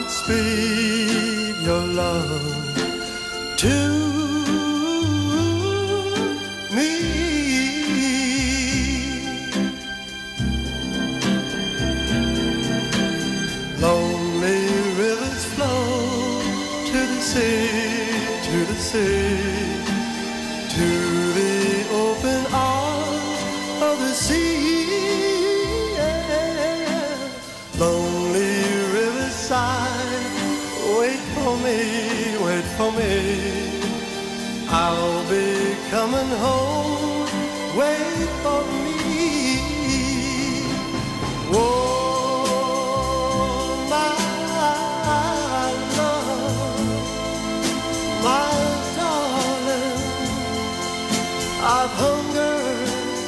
Godspeed your love to me. Lonely rivers flow to the sea, to the sea, to the open arms of the sea. Yeah. Lonely River Seine, wait for me, wait for me. I'll be coming home, wait for me. Oh, my love, my darling, I've hungered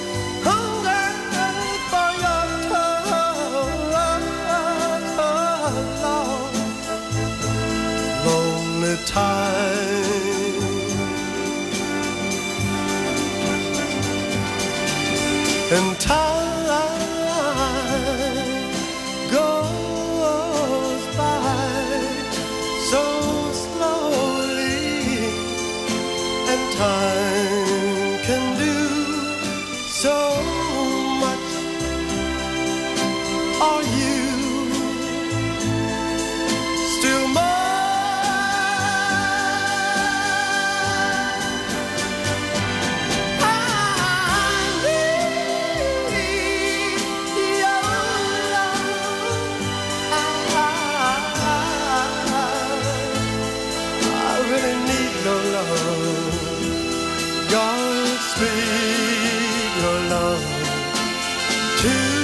for your love. Lonely time, and time goes by so slowly, and time can do so much. Are you still mine? I need your love. I really need your love. Godspeed your love to